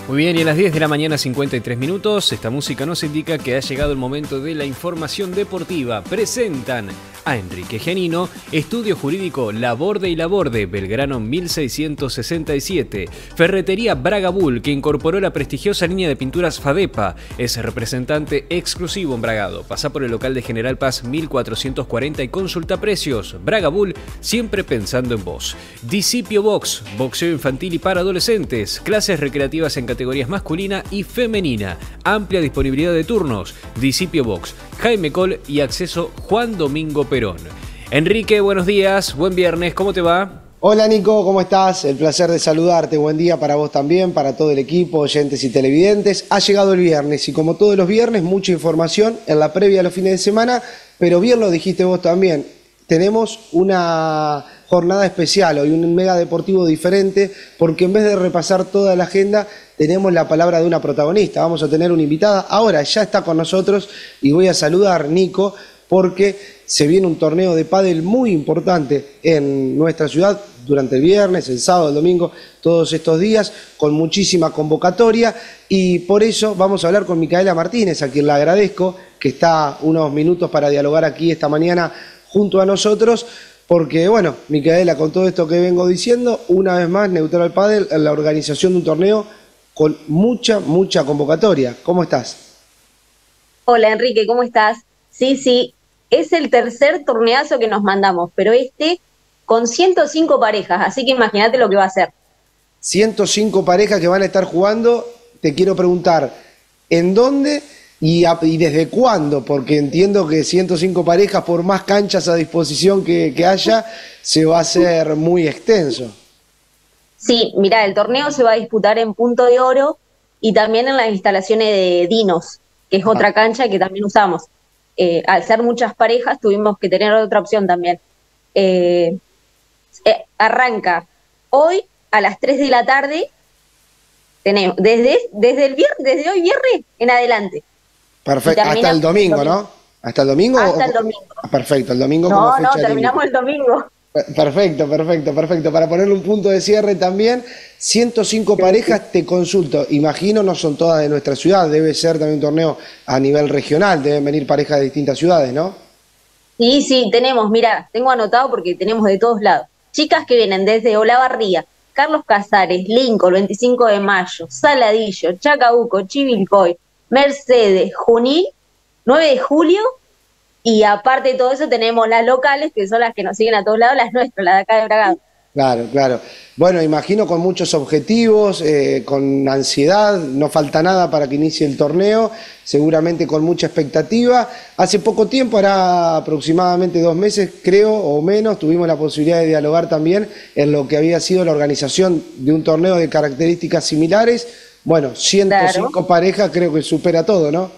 Muy bien, y a las 10 de la mañana 53 minutos, esta música nos indica que ha llegado el momento de la información deportiva. Presentan a Enrique Giannino, Estudio Jurídico Laborde y Laborde, Belgrano 1667. Ferretería Braga Bull, que incorporó la prestigiosa línea de pinturas Fadepa. Es representante exclusivo en Bragado. Pasa por el local de General Paz 1440 y consulta precios. Braga Bull, siempre pensando en vos. Discipio Box, boxeo infantil y para adolescentes. Clases recreativas en categorías masculina y femenina. Amplia disponibilidad de turnos. Discipio Box, Jaime Col y acceso Juan Domingo Perón. Enrique, buenos días, buen viernes, ¿cómo te va? Hola Nico, ¿cómo estás? El placer de saludarte, buen día para vos también, para todo el equipo, oyentes y televidentes. Ha llegado el viernes y como todos los viernes, mucha información en la previa a los fines de semana, pero bien lo dijiste vos también, tenemos una jornada especial hoy, un mega deportivo diferente, porque en vez de repasar toda la agenda, tenemos la palabra de una protagonista. Vamos a tener una invitada, ahora ya está con nosotros y voy a saludar, Nico, porque se viene un torneo de pádel muy importante en nuestra ciudad durante el viernes, el sábado, el domingo, todos estos días, con muchísima convocatoria, y por eso vamos a hablar con Micaela Martínez, a quien le agradezco que está unos minutos para dialogar aquí esta mañana junto a nosotros, porque bueno, Micaela, con todo esto que vengo diciendo, una vez más Neutral Pádel en la organización de un torneo con mucha convocatoria. ¿Cómo estás? Hola Enrique, ¿cómo estás? Sí, es el tercer torneazo que nos mandamos, pero con 105 parejas, así que imagínate lo que va a ser. 105 parejas que van a estar jugando. Te quiero preguntar, ¿en dónde y desde cuándo? Porque entiendo que 105 parejas, por más canchas a disposición que haya, se va a hacer muy extenso. Sí, mirá, el torneo se va a disputar en Punto de Oro y también en las instalaciones de Dinos, que es otra cancha que también usamos. Al ser muchas parejas tuvimos que tener otra opción también. Arranca hoy a las 3 de la tarde, tenemos desde hoy viernes en adelante. Perfecto, hasta el domingo, ¿no? ¿Hasta el domingo? Hasta el domingo. Perfecto, el domingo No, como fecha límite. terminamos el domingo. Perfecto. Para ponerle un punto de cierre también, 105 parejas, te consulto, imagino no son todas de nuestra ciudad, debe ser también un torneo a nivel regional, deben venir parejas de distintas ciudades, ¿no? Sí, tenemos, mira, tengo anotado porque tenemos de todos lados. Chicas que vienen desde Olavarría, Carlos Casares, Lincoln, 25 de Mayo, Saladillo, Chacabuco, Chivilcoy, Mercedes, Junín, 9 de Julio, y aparte de todo eso tenemos las locales, que son las que nos siguen a todos lados, las nuestras, las de acá de Bragado. Claro. Bueno, imagino con muchos objetivos, con ansiedad, no falta nada para que inicie el torneo, seguramente con mucha expectativa. Hace poco tiempo, hará aproximadamente 2 meses, creo, o menos, tuvimos la posibilidad de dialogar también en lo que había sido la organización de un torneo de características similares. Bueno, 105 parejas creo que supera todo, ¿no?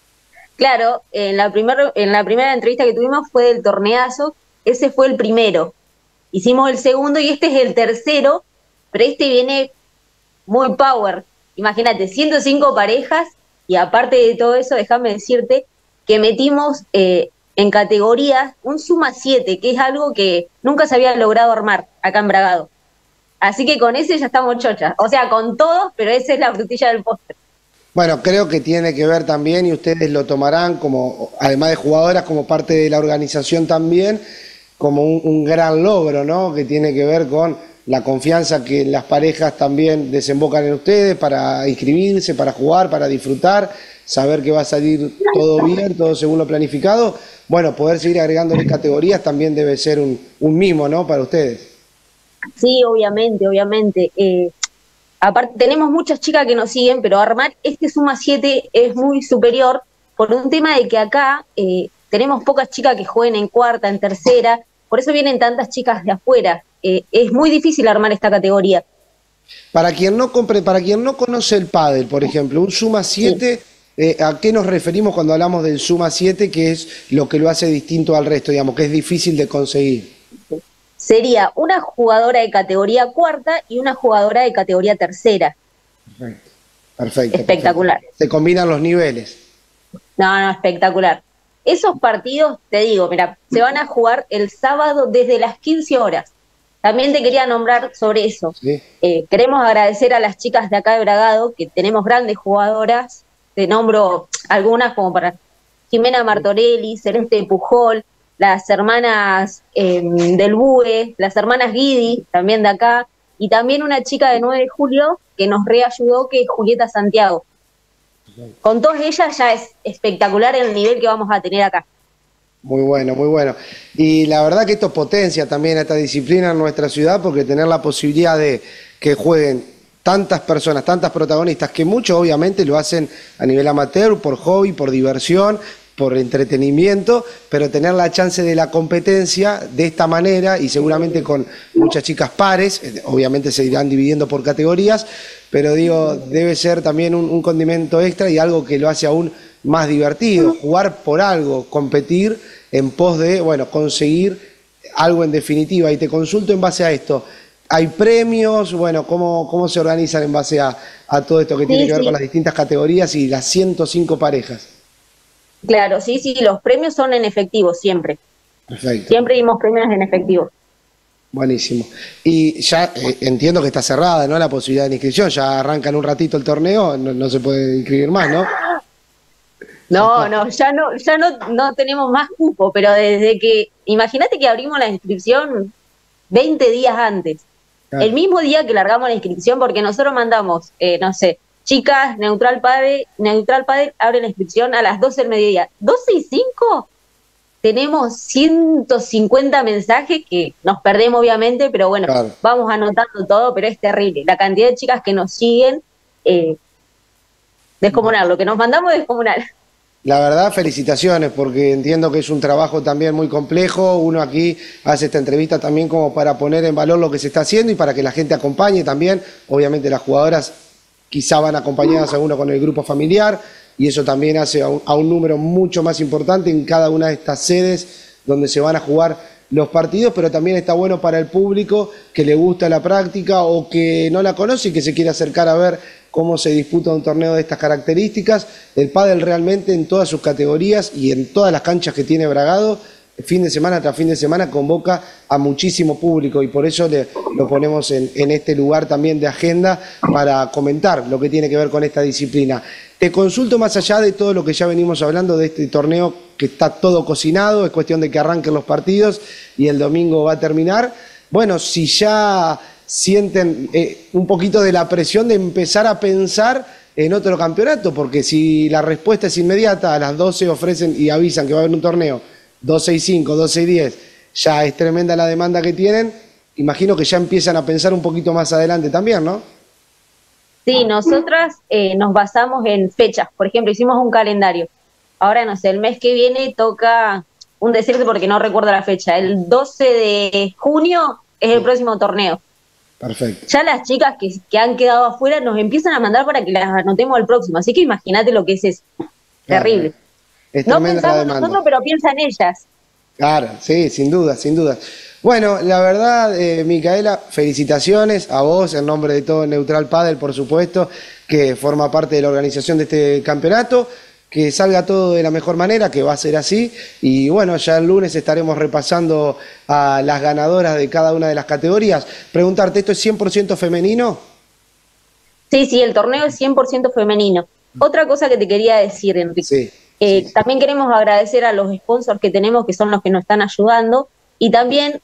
Claro, en la primera entrevista que tuvimos fue del torneazo, ese fue el primero. Hicimos el segundo y este es el tercero, pero este viene muy power. Imagínate, 105 parejas y aparte de todo eso, déjame decirte que metimos en categorías un suma 7, que es algo que nunca se había logrado armar acá en Bragado. Así que con ese ya estamos chochas. O sea, con todos, pero esa es la frutilla del postre. Bueno, creo que tiene que ver también, y ustedes lo tomarán como, además de jugadoras, como parte de la organización también, como un gran logro, ¿no? Que tiene que ver con la confianza que las parejas también desembocan en ustedes para inscribirse, para jugar, para disfrutar, saber que va a salir todo bien, todo según lo planificado. Bueno, poder seguir agregándole categorías también debe ser un mimo, ¿no? Para ustedes. Sí, obviamente. Aparte, tenemos muchas chicas que nos siguen, pero armar este suma 7 es muy superior por un tema de que acá tenemos pocas chicas que jueguen en cuarta, en tercera, por eso vienen tantas chicas de afuera. Es muy difícil armar esta categoría. Para quien no conoce el pádel, por ejemplo, un suma 7, sí. ¿A qué nos referimos cuando hablamos del suma 7, que es lo que lo hace distinto al resto, digamos, que es difícil de conseguir? Sería una jugadora de categoría cuarta y una jugadora de categoría tercera. Perfecto. Espectacular. Se combinan los niveles. No, espectacular. Esos partidos, te digo, mira, se van a jugar el sábado desde las 15 horas. también te quería nombrar sobre eso. Sí. Queremos agradecer a las chicas de acá de Bragado, que tenemos grandes jugadoras. Te nombro algunas como para Jimena Martorelli, Celeste Pujol, las hermanas del BUE, las hermanas Guidi, también de acá, y también una chica de 9 de julio que nos reayudó, que es Julieta Santiago. Con todas ellas ya es espectacular el nivel que vamos a tener acá. Muy bueno, muy bueno. Y la verdad que esto potencia también a esta disciplina en nuestra ciudad, porque tener la posibilidad de que jueguen tantas personas, tantas protagonistas, que muchos obviamente lo hacen a nivel amateur, por hobby, por diversión, por entretenimiento, pero tener la chance de la competencia de esta manera y seguramente con muchas chicas pares, obviamente se irán dividiendo por categorías, pero digo, debe ser también un condimento extra y algo que lo hace aún más divertido, jugar por algo, competir en pos de, bueno, conseguir algo en definitiva. Y te consulto en base a esto, ¿hay premios? Bueno, ¿cómo se organizan en base a todo esto que tiene que ver con las distintas categorías y las 105 parejas? Claro, sí, los premios son en efectivo, siempre. Perfecto. Siempre dimos premios en efectivo. Buenísimo. Y ya entiendo que está cerrada, ¿no? La posibilidad de inscripción, ya arranca en un ratito el torneo, no se puede inscribir más, ¿no? No, ya no tenemos más cupo, pero desde que, imagínate que abrimos la inscripción 20 días antes. Claro. El mismo día que largamos la inscripción, porque nosotros mandamos, no sé, chicas, Neutral Padel abre la inscripción a las 12 del mediodía. 12:05 tenemos 150 mensajes que nos perdemos obviamente, pero bueno, claro, vamos anotando todo, pero es terrible. La cantidad de chicas que nos siguen, descomunal, lo que nos mandamos es descomunal. La verdad, felicitaciones, porque entiendo que es un trabajo también muy complejo. Uno aquí hace esta entrevista también como para poner en valor lo que se está haciendo y para que la gente acompañe también. Obviamente las jugadoras quizá van acompañadas a uno con el grupo familiar y eso también hace a un número mucho más importante en cada una de estas sedes donde se van a jugar los partidos, pero también está bueno para el público que le gusta la práctica o que no la conoce y que se quiere acercar a ver cómo se disputa un torneo de estas características. El pádel realmente en todas sus categorías y en todas las canchas que tiene Bragado, fin de semana tras fin de semana convoca a muchísimo público y por eso lo ponemos en este lugar también de agenda para comentar lo que tiene que ver con esta disciplina. Te consulto más allá de todo lo que ya venimos hablando de este torneo que está todo cocinado, es cuestión de que arranquen los partidos y el domingo va a terminar. Bueno, si ya sienten un poquito de la presión de empezar a pensar en otro campeonato, porque si la respuesta es inmediata, a las 12 ofrecen y avisan que va a haber un torneo, 12:05, 12:10, ya es tremenda la demanda que tienen, imagino que ya empiezan a pensar un poquito más adelante también, ¿no? Sí, nosotras nos basamos en fechas, por ejemplo, hicimos un calendario. Ahora, no sé, el mes que viene toca un decirte porque no recuerdo la fecha, el 12 de junio es el próximo torneo. Perfecto. Ya las chicas que han quedado afuera nos empiezan a mandar para que las anotemos al próximo, así que imagínate lo que es eso. Claro. Terrible. No pensamos nosotros, pero piensan ellas. Claro, sí, sin duda, sin duda. Bueno, la verdad, Micaela, felicitaciones a vos, en nombre de todo Neutral Padel, por supuesto, que forma parte de la organización de este campeonato, que salga todo de la mejor manera, que va a ser así, y bueno, ya el lunes estaremos repasando a las ganadoras de cada una de las categorías. Preguntarte, ¿esto es 100% femenino? Sí, el torneo es 100% femenino. Otra cosa que te quería decir, Enrique. Sí. También queremos agradecer a los sponsors que tenemos, que son los que nos están ayudando, y también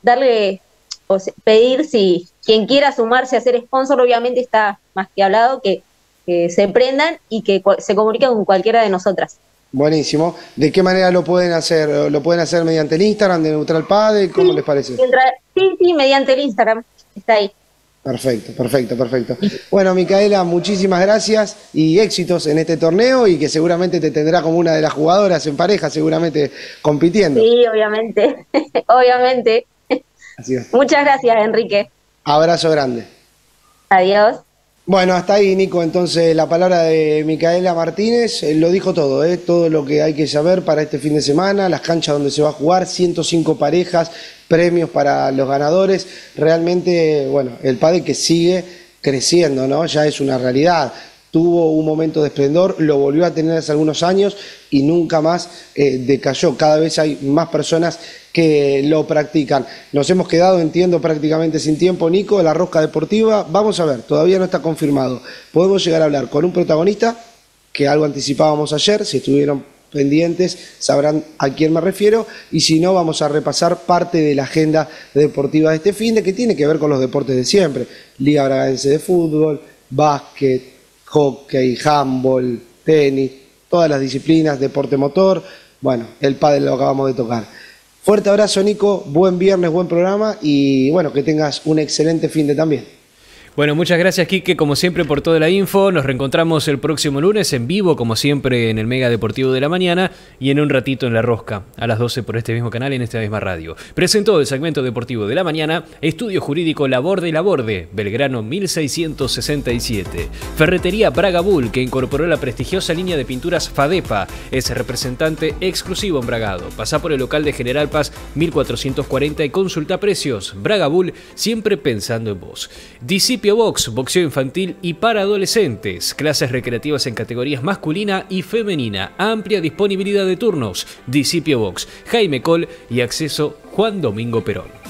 pedir si quien quiera sumarse a ser sponsor, obviamente está más que hablado, que se prendan y que se comuniquen con cualquiera de nosotras. Buenísimo. ¿De qué manera lo pueden hacer? ¿Lo pueden hacer mediante el Instagram de Neutral Padel? ¿Cómo les parece? Sí, mediante el Instagram, está ahí. Perfecto. Bueno, Micaela, muchísimas gracias y éxitos en este torneo y que seguramente te tendrá como una de las jugadoras en pareja, seguramente compitiendo. Sí, obviamente, obviamente. Así es. Muchas gracias, Enrique. Abrazo grande. Adiós. Bueno, hasta ahí, Nico, entonces la palabra de Micaela Martínez, lo dijo todo, todo lo que hay que saber para este fin de semana, las canchas donde se va a jugar, 105 parejas, premios para los ganadores, realmente, bueno, el pádel que sigue creciendo, ¿no? Ya es una realidad. tuvo un momento de esplendor, lo volvió a tener hace algunos años y nunca más decayó. Cada vez hay más personas que lo practican. Nos hemos quedado, entiendo, prácticamente sin tiempo, Nico, de la rosca deportiva. Vamos a ver, todavía no está confirmado. Podemos llegar a hablar con un protagonista, que algo anticipábamos ayer, si estuvieron pendientes sabrán a quién me refiero, y si no, vamos a repasar parte de la agenda deportiva de este fin de, que tiene que ver con los deportes de siempre: Liga Bragadense de Fútbol, básquet, hockey, handball, tenis, todas las disciplinas, deporte motor, bueno, el pádel lo acabamos de tocar. Fuerte abrazo, Nico, buen viernes, buen programa, y bueno, que tengas un excelente fin de también. Bueno, muchas gracias, Quique, como siempre, por toda la info. Nos reencontramos el próximo lunes en vivo, como siempre, en el Mega Deportivo de la Mañana, y en un ratito en La Rosca, a las 12 por este mismo canal y en esta misma radio. Presentó el segmento deportivo de la mañana Estudio Jurídico Laborde y Laborde, Belgrano 1667. Ferretería Braga Bull, que incorporó la prestigiosa línea de pinturas Fadepa. Es representante exclusivo en Bragado. Pasá por el local de General Paz 1440 y consulta precios. Braga Bull, siempre pensando en vos. Discipio Box, boxeo infantil y para adolescentes. Clases recreativas en categorías masculina y femenina. Amplia disponibilidad de turnos. Discipio Box, Jaime Col y acceso Juan Domingo Perón.